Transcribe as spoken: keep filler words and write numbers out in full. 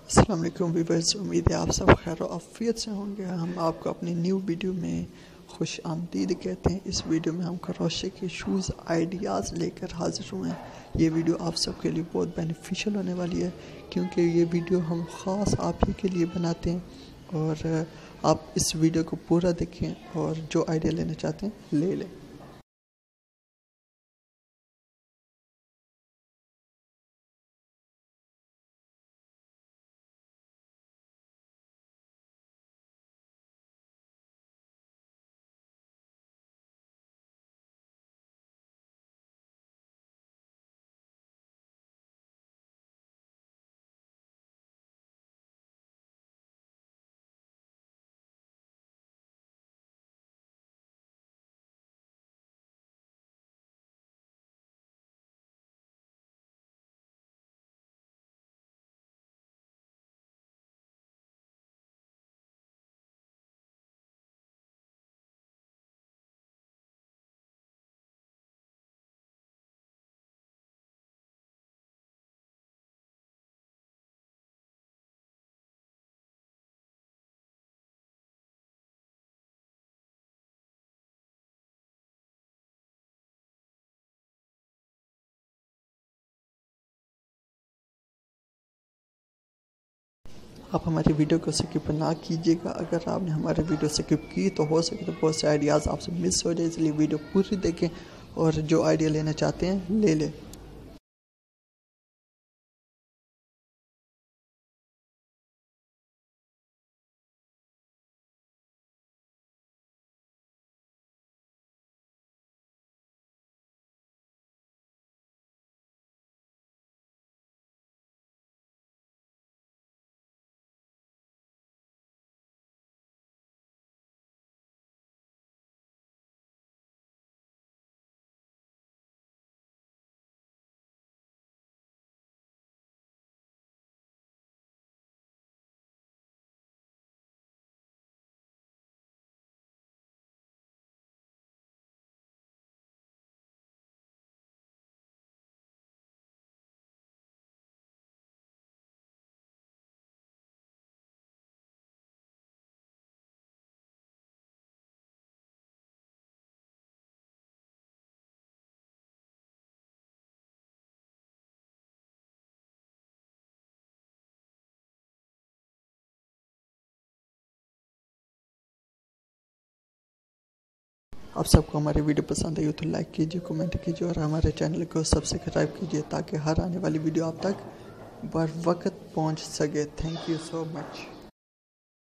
अस्सलाम वालेकुम व्यूअर्स, उम्मीद है आप सब खैर आफियत से होंगे। हम आपको अपनी न्यू वीडियो में खुश आमदीद कहते हैं। इस वीडियो में हम क्रोशे के शूज़ आइडियाज़ लेकर हाजिर हुए हैं। ये वीडियो आप सब के लिए बहुत बेनिफिशियल होने वाली है, क्योंकि ये वीडियो हम ख़ास आप ही के लिए बनाते हैं। और आप इस वीडियो को पूरा देखें और जो आइडिया लेना चाहते हैं ले लें। आप हमारी वीडियो को स्किप ना कीजिएगा। अगर आपने हमारे वीडियो स्किप की तो हो सके तो बहुत से आइडियाज़ आपसे मिस हो जाए, इसलिए वीडियो पूरी देखें और जो आइडिया लेना चाहते हैं ले लें। आप सबको हमारी वीडियो पसंद आई हो तो लाइक कीजिए, कमेंट कीजिए और हमारे चैनल को सब्सक्राइब कीजिए, ताकि हर आने वाली वीडियो आप तक बर वक्त पहुंच सके। Thank you so much.